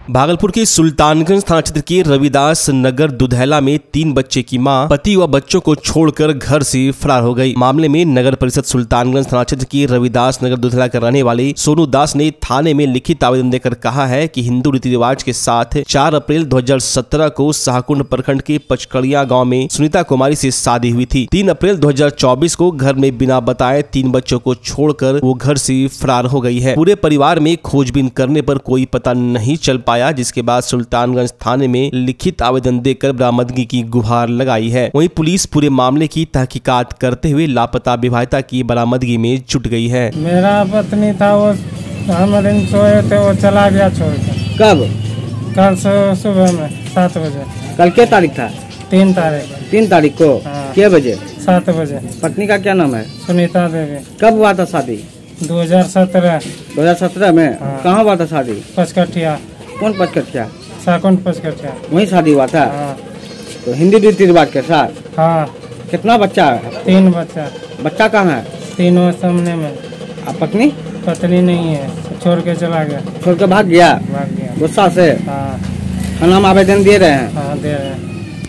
भागलपुर के सुल्तानगंज थाना क्षेत्र के रविदास नगर दुधैला में 3 बच्चे की मां पति व बच्चों को छोड़कर घर से फरार हो गई। मामले में नगर परिषद सुल्तानगंज थाना क्षेत्र के रविदास नगर दुधैला के रहने वाले सोनू दास ने थाने में लिखित आवेदन देकर कहा है कि हिंदू रीति रिवाज के साथ 4 अप्रैल 2017 को शाहकुंड प्रखंड के पचकड़िया गाँव में सुनीता कुमारी से शादी हुई थी। 3 अप्रैल 2024 को घर में बिना बताए 3 बच्चों को छोड़कर वो घर से फरार हो गई है। पूरे परिवार में खोजबीन करने पर कोई पता नहीं चल पाया, जिसके बाद सुल्तानगंज थाने में लिखित आवेदन देकर बरामदगी की गुहार लगाई है। वहीं पुलिस पूरे मामले की तहकीकात करते हुए लापता विवाहिता की बरामदगी में जुट गई है। मेरा पत्नी था, वो हम दिन सोए थे, वो चला गया छोड़कर। कब? कल सुबह में 7 बजे। कल क्या तारीख था? 3 तारीख। 3 तारीख को क्या बजे? 7 बजे। पत्नी का क्या नाम है? सुनीता देवी। कब हुआ था शादी? 2017। 2017 में? कहाँ हुआ था शादी? पचकठिया। कौन पचकठिया? शाहकुंड पचकठिया। वहीं शादी हुआ था? तो हिंदी रीति रिवाज के साथ? हाँ। कितना बच्चा है? 3 बच्चा। बच्चा कहाँ है? तीनों सामने में। अब पत्नी? पत्नी नहीं है, छोड़ के चला गया। छोड़ के भाग गया? भाग गया गुस्सा से? हाँ। हम आवेदन दे रहे हैं? हाँ, दे रहे हैं।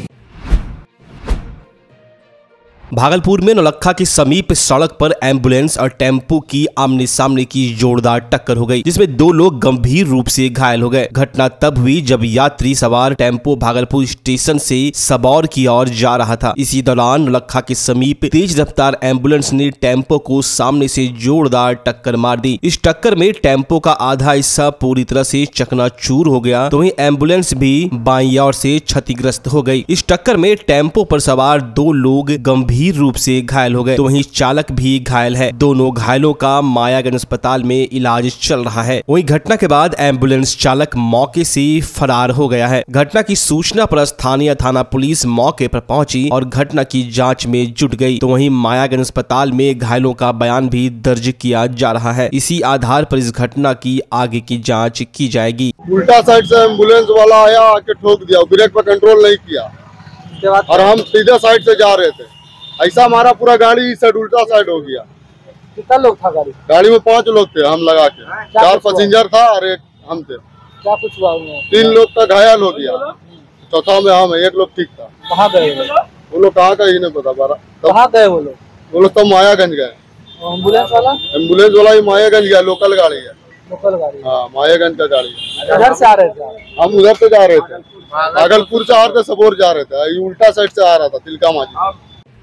भागलपुर में नौलखा के समीप सड़क पर एम्बुलेंस और टेम्पो की आमने सामने की जोरदार टक्कर हो गई, जिसमें 2 लोग गंभीर रूप से घायल हो गए। घटना तब हुई जब यात्री सवार टेम्पो भागलपुर स्टेशन से सबौर की ओर जा रहा था। इसी दौरान नौलखा के समीप तेज रफ्तार एम्बुलेंस ने टेम्पो को सामने से जोरदार टक्कर मार दी। इस टक्कर में टेम्पो का आधा हिस्सा पूरी तरह से चकनाचूर हो गया, तो वहीं एम्बुलेंस भी बाईं ओर से क्षतिग्रस्त हो गई। इस टक्कर में टेम्पो पर सवार 2 लोग गंभीर रूप से घायल हो गए, तो वहीं चालक भी घायल है। दोनों घायलों का मायागंज अस्पताल में इलाज चल रहा है। वहीं घटना के बाद एम्बुलेंस चालक मौके से फरार हो गया है। घटना की सूचना पर स्थानीय थाना पुलिस मौके पर पहुंची और घटना की जांच में जुट गई, तो वहीं मायागंज अस्पताल में घायलों का बयान भी दर्ज किया जा रहा है। इसी आधार पर इस घटना की आगे की जाँच की जाएगी। उल्टा साइड से एम्बुलेंस वाला आया, आके ठोक दिया, ब्रेक पर कंट्रोल नहीं किया और हम सीधे साइड से जा रहे थे। ऐसा हमारा पूरा गाड़ी इस साइड उल्टा साइड हो गया। कितना लोग था गाड़ी? गाड़ी में 5 लोग थे, हम लगा के 4 पैसेंजर था और 1 हम थे। क्या कुछ हुआ उन्हें? 3 लोग का घायल हो गया, चौथा में हम, 1 लोग ठीक था। कहाँ गए वो लोग? कहाँ का ही नहीं पता। कहाँ गए वो लोग? वो लोग तब मायागंज गए। एम्बुलेंस वाला ही मायागंज गया। लोकल गाड़ी है। लोकल गाड़ी? हाँ, मायागंज का गाड़ी है। उधर से आ रहे थे? हम उधर से जा रहे थे, भागलपुर से आ रहे थे, सबौर जा रहे थे। ये उल्टा साइड से आ रहा था, तिलका माझी।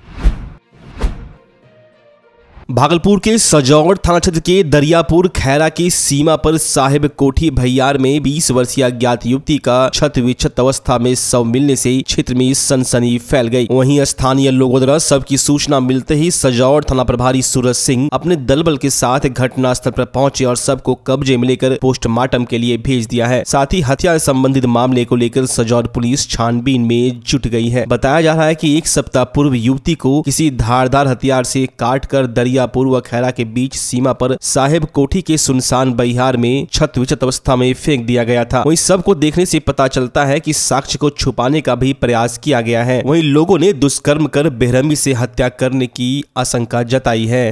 भागलपुर के सजौड़ थाना क्षेत्र के दरियापुर खैरा की सीमा पर साहिब कोठी भैयार में 20 वर्षीय अज्ञात युवती का क्षत विक्षत अवस्था में शव मिलने से क्षेत्र में सनसनी फैल गई। वहीं स्थानीय लोगों द्वारा शव की सूचना मिलते ही सजौड़ थाना प्रभारी सूरज सिंह अपने दलबल के साथ घटनास्थल पर पहुंचे और शव को कब्जे में लेकर पोस्टमार्टम के लिए भेज दिया है। साथ ही हत्या से संबंधित मामले को लेकर सजौड़ पुलिस छानबीन में जुट गई है। बताया जा रहा है कि 1 सप्ताह पूर्व युवती को किसी धारदार हथियार से काट कर दरियापुर व खैरा के बीच सीमा पर साहिब कोठी के सुनसान बहियार में क्षत विक्षत अवस्था में फेंक दिया गया था। वहीं सब को देखने से पता चलता है कि साक्ष्य को छुपाने का भी प्रयास किया गया है। वहीं लोगों ने दुष्कर्म कर बेरहमी से हत्या करने की आशंका जताई है।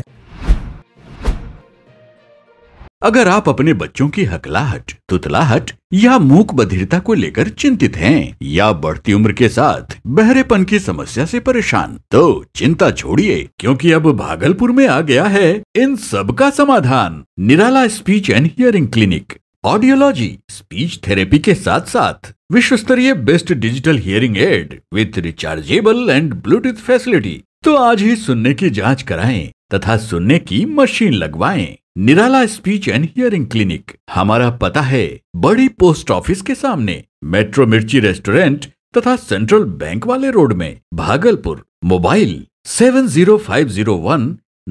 अगर आप अपने बच्चों की हकलाहट, तुतलाहट या मूक बधिरता को लेकर चिंतित हैं या बढ़ती उम्र के साथ बहरेपन की समस्या से परेशान, तो चिंता छोड़िए, क्योंकि अब भागलपुर में आ गया है इन सब का समाधान। Nirala speech and hearing clinic. Audiology, speech therapy के साथ साथ विश्व स्तरीय best digital hearing aid with rechargeable and Bluetooth facility. तो आज ही सुनने की जांच कराएं तथा सुनने की मशीन लगवाएं। Nirala speech and hearing clinic. हमारा पता है बड़ी पोस्ट ऑफिस के सामने, मेट्रो मिर्ची रेस्टोरेंट तथा सेंट्रल बैंक वाले रोड में, भागलपुर। मोबाइल 7050193341।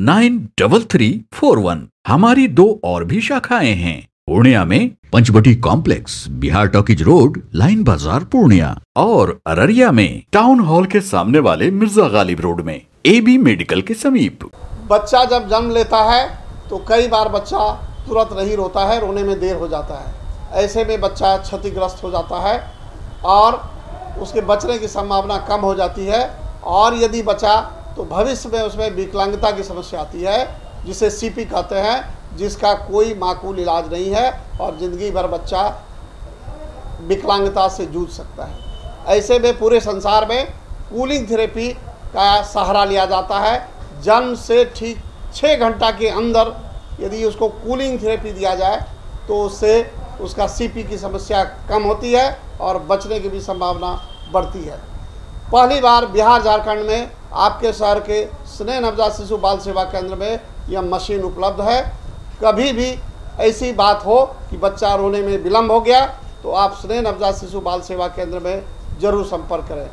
हमारी 2 और भी शाखाएं हैं, पूर्णिया में Panchavati complex, Bihar talkies road, line बाजार पूर्णिया, और अररिया में टाउन हॉल के सामने वाले मिर्जा गालिब रोड में, AB मेडिकल के समीप। बच्चा जब जन्म लेता है तो कई बार बच्चा तुरंत नहीं रोता है, रोने में देर हो जाता है। ऐसे में बच्चा क्षतिग्रस्त हो जाता है और उसके बचने की संभावना कम हो जाती है, और यदि बचा तो भविष्य में उसमें विकलांगता की समस्या आती है, जिसे CP कहते हैं, जिसका कोई माकूल इलाज नहीं है और ज़िंदगी भर बच्चा विकलांगता से जूझ सकता है। ऐसे में पूरे संसार में कूलिंग थेरेपी का सहारा लिया जाता है। जन्म से ठीक 6 घंटा के अंदर यदि उसको कूलिंग थेरेपी दिया जाए तो उससे उसका सीपी की समस्या कम होती है और बचने की भी संभावना बढ़ती है। पहली बार बिहार झारखंड में आपके शहर के स्नेह नवजात शिशु बाल सेवा केंद्र में यह मशीन उपलब्ध है। कभी भी ऐसी बात हो कि बच्चा रोने में विलम्ब हो गया तो आप स्नेह नवजात शिशु बाल सेवा केंद्र में जरूर संपर्क करें।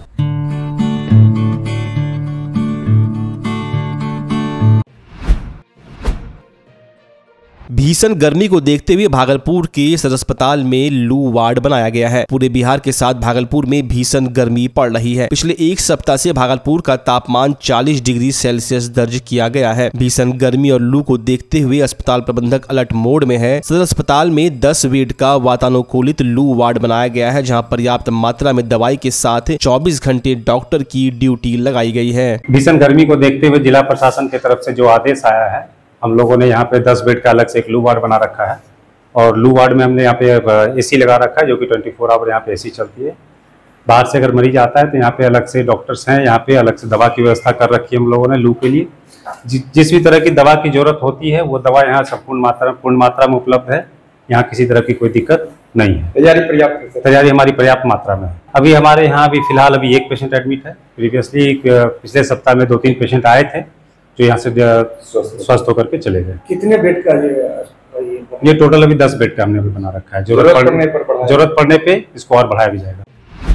भीषण गर्मी को देखते हुए भागलपुर के सदर अस्पताल में लू वार्ड बनाया गया है। पूरे बिहार के साथ भागलपुर में भीषण गर्मी पड़ रही है। पिछले एक सप्ताह से भागलपुर का तापमान 40 डिग्री सेल्सियस दर्ज किया गया है। भीषण गर्मी और लू को देखते हुए अस्पताल प्रबंधक अलर्ट मोड में है। सदर अस्पताल में 10 बेड का वातानुकूलित लू वार्ड बनाया गया है, जहाँ पर्याप्त मात्रा में दवाई के साथ 24 घंटे डॉक्टर की ड्यूटी लगाई गई है। भीषण गर्मी को देखते हुए जिला प्रशासन की तरफ से जो आदेश आया है, हम लोगों ने यहाँ पे 10 बेड का अलग से एक लू वार्ड बना रखा है और लू वार्ड में हमने यहाँ पे एसी लगा रखा है, जो कि 24 आवर यहाँ पे एसी चलती है। बाहर से अगर मरीज आता है तो यहाँ पे अलग से डॉक्टर्स हैं, यहाँ पे अलग से दवा की व्यवस्था कर रखी है हम लोगों ने लू के लिए। जिस भी तरह की दवा की जरूरत होती है वो दवा यहाँ पूर्ण मात्रा में उपलब्ध है। यहाँ किसी तरह की कोई दिक्कत नहीं है। तैयारी हमारी पर्याप्त मात्रा में है। अभी हमारे यहाँ फिलहाल एक पेशेंट एडमिट है। प्रीवियसली पिछले सप्ताह में 2-3 पेशेंट आए थे जो यहाँ से स्वस्थ होकर के चले गए। कितने बेड का ये टोटल अभी 10 बेड का हमने अभी बना रखा है। जरूरत पड़ने पे इसको और बढ़ाया भी जाएगा।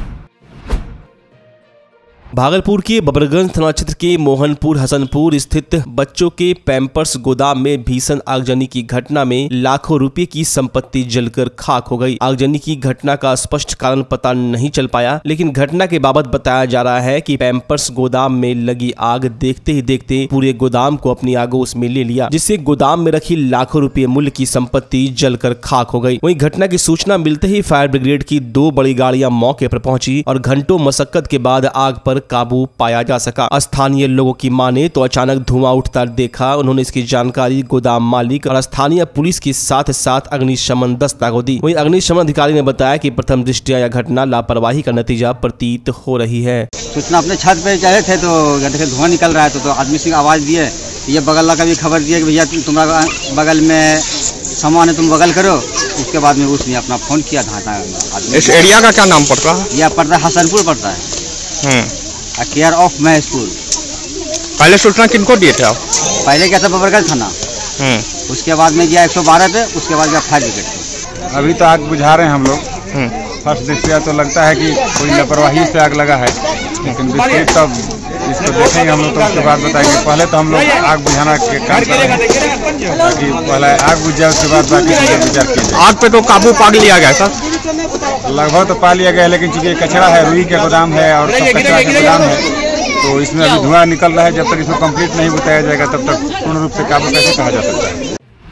भागलपुर के बबरगंज थाना क्षेत्र के मोहनपुर हसनपुर स्थित बच्चों के पैम्पर्स गोदाम में भीषण आगजनी की घटना में लाखों रुपए की संपत्ति जलकर खाक हो गई। आगजनी की घटना का स्पष्ट कारण पता नहीं चल पाया, लेकिन घटना के बाबत बताया जा रहा है कि पैम्पर्स गोदाम में लगी आग देखते ही देखते पूरे गोदाम को अपनी आगोश में ले लिया, जिससे गोदाम में रखी लाखों रुपए मूल्य की संपत्ति जलकर खाक हो गई। वहीं घटना की सूचना मिलते ही फायर ब्रिगेड की 2 बड़ी गाड़ियां मौके पर पहुंची और घंटों मशक्कत के बाद आग पर काबू पाया जा सका। स्थानीय लोगों की माने तो अचानक धुआं उठता देखा उन्होंने इसकी जानकारी गोदाम मालिक और स्थानीय पुलिस के साथ अग्निशमन दस्ता को दी। वहीं अग्निशमन अधिकारी ने बताया कि प्रथम दृष्टया यह घटना लापरवाही का नतीजा प्रतीत हो रही है। सूचना अपने छत पे गए थे तो धुआं निकल रहा है तो आदमी से आवाज दिए, ये बगल का भी खबर दिया कि भैया तुम्हारा बगल में सामान है, तुम बगल करो। उसके बाद में उसने अपना फोन किया था। इस एरिया का क्या नाम पड़ता है? यह पड़ता है हसनपुर पड़ता है, केयर ऑफ माई स्कूल। पहले सूचना किनको दिए थे आप? पहले क्या था बबरगंज थाना, उसके बाद में गया 112 पे, उसके बाद गया फायर ब्रिगेड पे। अभी तो आग बुझा रहे हैं हम लोग। फर्स्ट दृष्टया तो लगता है कि कोई लापरवाही से आग लगा है, लेकिन विस्तृत तब इसको देखेंगे हम लोग तो उसके बाद बताएंगे। पहले तो हम लोग आग बुझाना के काम कर रहे हैं ताकि पहले आग बुझ जाए, उसके बाद बाकी चीजें विचार की जाए। आग पे तो काबू पा लिया गया सर? लगभग तो पा लिया गया, लेकिन चूंकि कचरा है, रुई के गोदाम है और सब कचरा के गोदाम है, तो इसमें अभी धुआं निकल रहा है। जब तक इसको कंप्लीट नहीं बताया जाएगा तब तक पूर्ण रूप से काबू कैसे कहा जा सकता है।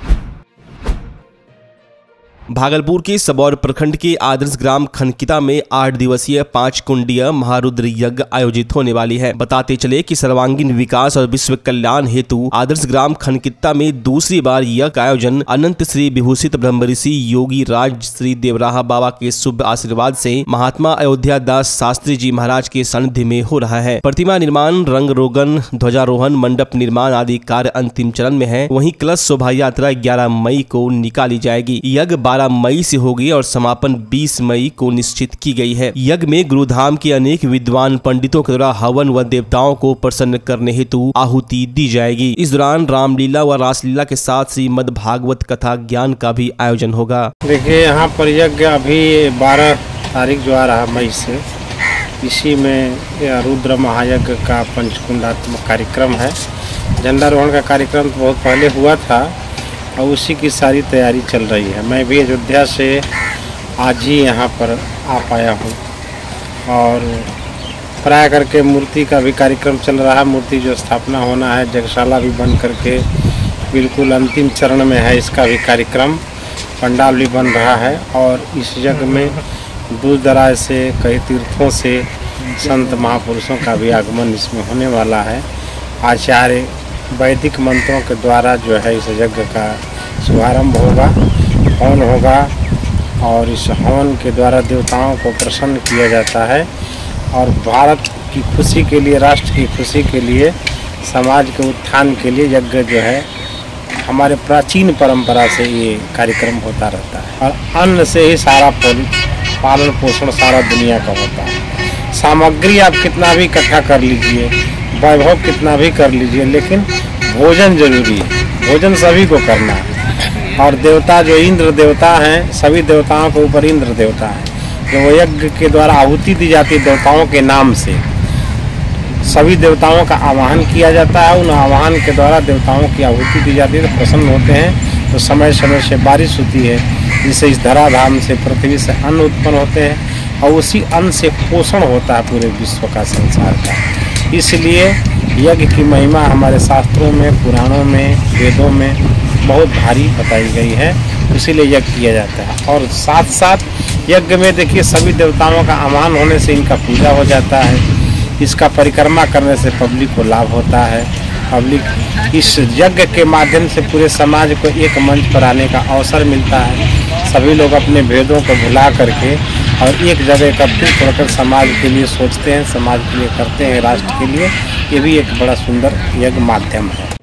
भागलपुर के सबौर प्रखंड के आदर्श ग्राम खनकिता में 8 दिवसीय 5 कुंडीय महारुद्र यज्ञ आयोजित होने वाली है। बताते चले कि सर्वांगीण विकास और विश्व कल्याण हेतु आदर्श ग्राम खनकिता में दूसरी बार यज्ञ का आयोजन अनंत श्री विभूषित ब्रह्मऋषि योगी राज श्री देवराहा बाबा के शुभ आशीर्वाद से महात्मा अयोध्या दास शास्त्री जी महाराज के सानिध्य में हो रहा है। प्रतिमा निर्माण, रंग रोगन, ध्वजारोहण, मंडप निर्माण आदि कार्य अंतिम चरण में है। वहीं कलश शोभा यात्रा 11 मई को निकाली जाएगी। यज्ञ 12 मई से होगी और समापन 20 मई को निश्चित की गई है। यज्ञ में गुरुधाम के अनेक विद्वान पंडितों के द्वारा हवन व देवताओं को प्रसन्न करने हेतु आहुति दी जाएगी। इस दौरान रामलीला व रासलीला के साथ श्रीमद् भागवत कथा ज्ञान का भी आयोजन होगा। देखिए यहाँ पर यज्ञ अभी 12 तारीख जो आ रहा मई से, इसी में रुद्र महायज्ञ का पंचकुंडात्मक कार्यक्रम है। झंडारोहण का कार्यक्रम तो बहुत पहले हुआ था और उसी की सारी तैयारी चल रही है। मैं भी अयोध्या से आज ही यहाँ पर आ पाया हूँ और प्राय करके मूर्ति का भी कार्यक्रम चल रहा है। मूर्ति जो स्थापना होना है, यज्ञशाला भी बन करके बिल्कुल अंतिम चरण में है। इसका भी कार्यक्रम, पंडाल भी बन रहा है और इस यज्ञ में दूर दराज से कई तीर्थों से संत महापुरुषों का भी आगमन इसमें होने वाला है। आचार्य वैदिक मंत्रों के द्वारा जो है इस यज्ञ का शुभारंभ होगा, हवन होगा और इस हवन के द्वारा देवताओं को प्रसन्न किया जाता है और भारत की खुशी के लिए, राष्ट्र की खुशी के लिए, समाज के उत्थान के लिए यज्ञ जो है हमारे प्राचीन परंपरा से ये कार्यक्रम होता रहता है। और अन्न से ही सारा पालन पोषण सारा दुनिया का होता है। सामग्री आप कितना भी इकट्ठा कर लीजिए, वैभव कितना भी कर लीजिए, लेकिन भोजन जरूरी है। भोजन सभी को करना है। और देवता जो इंद्र देवता हैं, सभी देवताओं के ऊपर इंद्र देवता है, जो यज्ञ के द्वारा आहुति दी जाती है देवताओं के नाम से। सभी देवताओं का आवाहन किया जाता है, उन आवाहन के द्वारा देवताओं की आहुति दी जाती है, तो प्रसन्न होते हैं। तो समय समय से बारिश होती है, जिससे इस धराधाम से, पृथ्वी से अन्न उत्पन्न होते हैं और उसी अन्न से पोषण होता है पूरे विश्व का, संसार का। इसलिए यज्ञ की महिमा हमारे शास्त्रों में, पुराणों में, वेदों में बहुत भारी बताई गई है, इसीलिए यज्ञ किया जाता है। और साथ साथ यज्ञ में देखिए सभी देवताओं का आह्वान होने से इनका पूजा हो जाता है। इसका परिक्रमा करने से पब्लिक को लाभ होता है। पब्लिक इस यज्ञ के माध्यम से पूरे समाज को एक मंच पर आने का अवसर मिलता है। सभी लोग अपने भेदों को भुला करके और एक जगह एकत्रित होकर समाज के लिए सोचते हैं, समाज के लिए करते हैं, राष्ट्र के लिए। ये भी एक बड़ा सुंदर यज्ञ माध्यम है।